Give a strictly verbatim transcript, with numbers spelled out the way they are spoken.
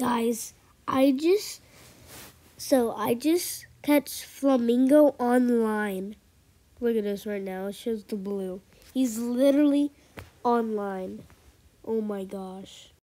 Guys, I just so I just catch flamingo online. Look at this right now. It shows the blue. He's literally online. Oh my gosh.